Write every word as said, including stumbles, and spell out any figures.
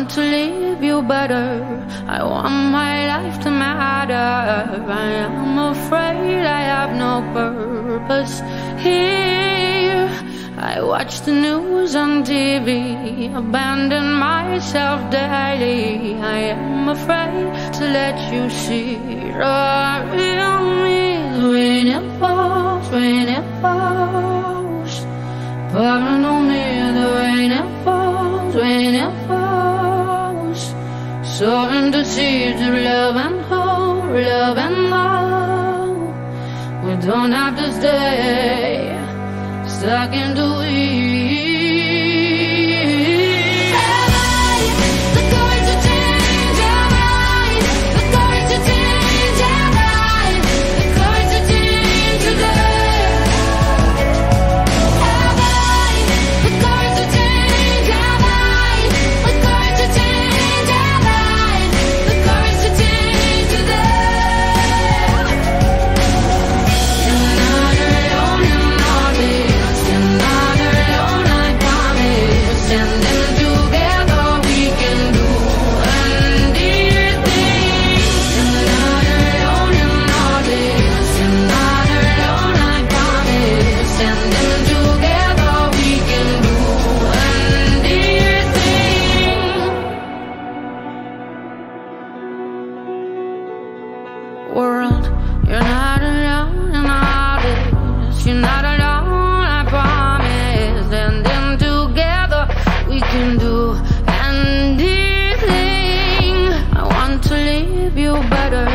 want to leave you better. I want my life to matter. I am afraid I have no purpose here. I watch the news on T V, abandon myself daily. I am afraid to let you see the real me. When it falls, when it falls, pardon me, the rain it falls, when it falls, sowing the seeds of love and hope, love and hope. We don't have to stay stuck in the weeds. Have I the courage to change? Have I the courage to change? Have I the courage to change today? Have I the courage to change? Have I the courage to change? Have I the courage to change today? You're not alone in all this. You're not alone, I promise. And then together we can do undear things. You're not alone in all this. You're not alone, I promise. And then together we can do undear things. World, you're not alone in all this. You're not alone, I promise. And then together we can do anything. I want to leave you better.